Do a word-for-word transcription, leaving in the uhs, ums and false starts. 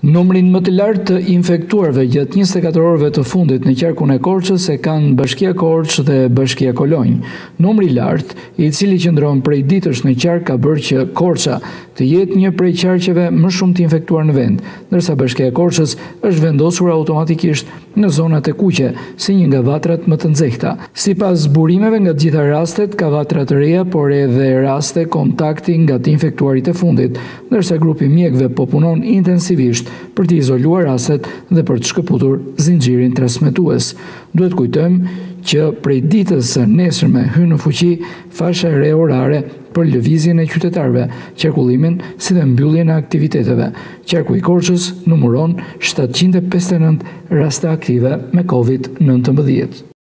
Numrin më të lartë të infektuarve gjatë njëzet e katër orëve të fundit në qarkun e Korçës e kanë Bashkia Korçë dhe Bashkia Kolonjë. Numri i lartë, i cili qëndron prej ditësh në qark, ka bërë që Korça të jetë një prej qarqeve më shumë të infektuar në vend, ndërsa Bashkia e Korçës është vendosur automatikisht në zonat e kuqe, si një nga vatrat më të nxehta. Sipas zburimeve nga të gjitha rastet, ka vatra të reja, por edhe raste kontakti nga të infektuarit e fundit, ndërsa grupi mjekëve po punon intensivisht për të izoluar rastet dhe për të shkëputur zinxhirin transmetues. Duhet kujtojmë që prej ditës së nesërme hyn në fuqi fasha e re orare për lëvizjen e qytetarëve, qarkullimin si dhe mbylljen e aktiviteteve. Qarku i Korçës numëron shtatëqind e pesëdhjetë e nëntë raste aktive me COVID nëntëmbëdhjetë.